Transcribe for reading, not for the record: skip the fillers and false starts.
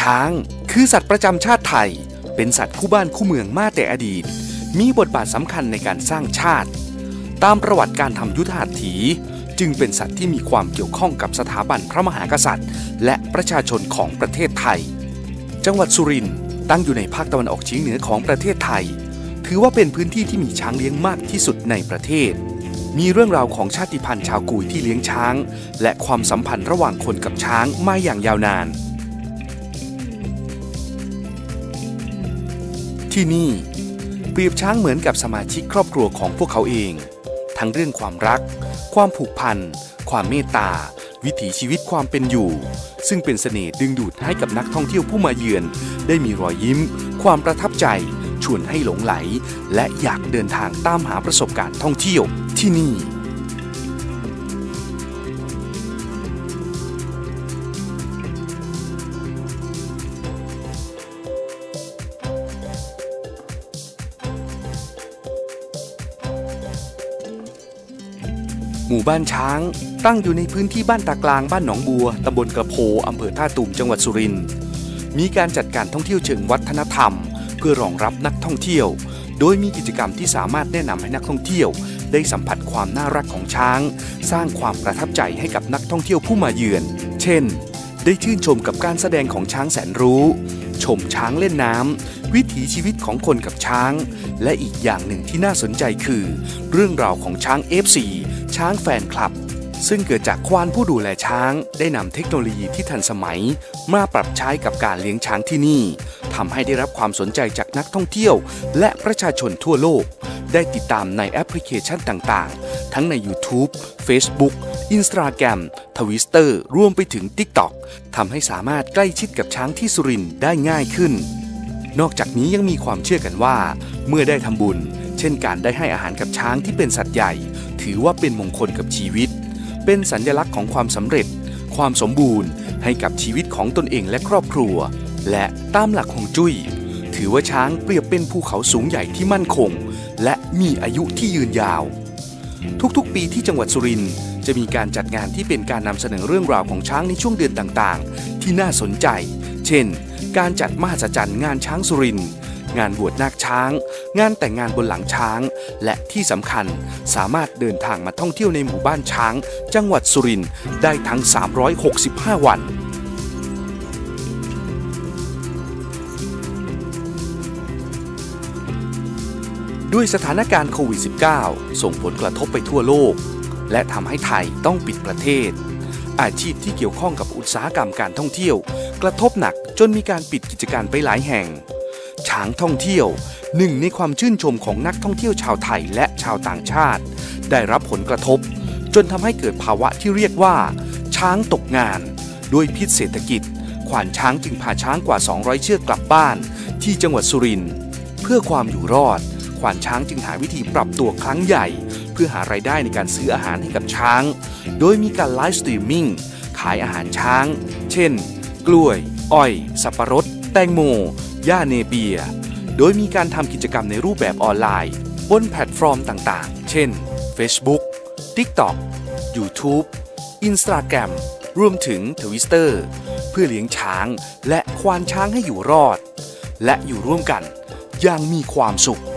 ช้างคือสัตว์ประจำชาติไทยเป็นสัตว์คู่บ้านคู่เมืองมาแต่อดีตมีบทบาทสำคัญในการสร้างชาติตามประวัติการทำยุทธหัตถีจึงเป็นสัตว์ที่มีความเกี่ยวข้องกับสถาบันพระมหากษัตริย์และประชาชนของประเทศไทยจังหวัดสุรินทร์ตั้งอยู่ในภาคตะวันออกเฉียงเหนือของประเทศไทยถือว่าเป็นพื้นที่ที่มีช้างเลี้ยงมากที่สุดในประเทศมีเรื่องราวของชาติพันธุ์ชาวกุยที่เลี้ยงช้างและความสัมพันธ์ระหว่างคนกับช้างมาอย่างยาวนานที่นี่เปรียบช้างเหมือนกับสมาชิกครอบครัวของพวกเขาเองทั้งเรื่องความรักความผูกพันความเมตตาวิถีชีวิตความเป็นอยู่ซึ่งเป็นเสน่ห์ดึงดูดให้กับนักท่องเที่ยวผู้มาเยือนได้มีรอยยิ้มความประทับใจชวนให้หลงไหลและอยากเดินทางตามหาประสบการณ์ท่องเที่ยวที่นี่หมู่บ้านช้างตั้งอยู่ในพื้นที่บ้านตากลางบ้านหนองบัวตำบลกระโพอำเภอท่าตูมจังหวัดสุรินทร์มีการจัดการท่องเที่ยวเชิงวัฒนธรรมเพื่อรองรับนักท่องเที่ยวโดยมีกิจกรรมที่สามารถแนะนำให้นักท่องเที่ยวได้สัมผัสความน่ารักของช้างสร้างความประทับใจให้กับนักท่องเที่ยวผู้มาเยือนเช่นได้ชื่นชมกับการแสดงของช้างแสนรู้ชมช้างเล่นน้ำวิถีชีวิตของคนกับช้างและอีกอย่างหนึ่งที่น่าสนใจคือเรื่องราวของช้าง FC ช้างแฟนคลับซึ่งเกิดจากควานผู้ดูแลช้างได้นำเทคโนโลยีที่ทันสมัยมาปรับใช้กับการเลี้ยงช้างที่นี่ทำให้ได้รับความสนใจจากนักท่องเที่ยวและประชาชนทั่วโลกได้ติดตามในแอปพลิเคชันต่างๆทั้งใน YouTube, Facebook, Instagram, Twitter รวมไปถึง TikTok ทำให้สามารถใกล้ชิดกับช้างที่สุรินทร์ได้ง่ายขึ้นนอกจากนี้ยังมีความเชื่อกันว่าเมื่อได้ทำบุญเช่นการได้ให้อาหารกับช้างที่เป็นสัตว์ใหญ่ถือว่าเป็นมงคลกับชีวิตเป็นสัญลักษณ์ของความสำเร็จความสมบูรณ์ให้กับชีวิตของตนเองและครอบครัวและตามหลักฮวงจุ้ยถือว่าช้างเปรียบเป็นภูเขาสูงใหญ่ที่มั่นคงและมีอายุที่ยืนยาวทุกๆปีที่จังหวัดสุรินทร์จะมีการจัดงานที่เป็นการนำเสนอเรื่องราวของช้างในช่วงเดือนต่างๆที่น่าสนใจเช่นการจัดมหัศจรรย์งานช้างสุรินทร์งานบวชนาคช้างงานแต่งงานบนหลังช้างและที่สำคัญสามารถเดินทางมาท่องเที่ยวในหมู่บ้านช้างจังหวัดสุรินทร์ได้ทั้ง365วันด้วยสถานการณ์โควิด -19 ส่งผลกระทบไปทั่วโลกและทำให้ไทยต้องปิดประเทศอาชีพที่เกี่ยวข้องกับอุตสาหกรรมการท่องเที่ยวกระทบหนักจนมีการปิดกิจการไปหลายแห่งช้างท่องเที่ยวหนึ่งในความชื่นชมของนักท่องเที่ยวชาวไทยและชาวต่างชาติได้รับผลกระทบจนทำให้เกิดภาวะที่เรียกว่าช้างตกงานด้วยพิษเศรษฐกิจขวานช้างจึงพาช้างกว่า200เชือกกลับบ้านที่จังหวัดสุรินทร์เพื่อความอยู่รอดขวานช้างจึงหาวิธีปรับตัวครั้งใหญ่เพื่อหารายได้ในการซื้ออาหารให้กับช้างโดยมีการไลฟ์สตรีมมิ่งขายอาหารช้างเช่นกล้วยอ้อยสับปะรดแตงโมหญ้าเนเปียโดยมีการทำกิจกรรมในรูปแบบออนไลน์บนแพลตฟอร์มต่างๆเช่น Facebook, TikTok, YouTube, Instagram รวมถึง Twitter เพื่อเลี้ยงช้างและควานช้างให้อยู่รอดและอยู่ร่วมกันอย่างมีความสุข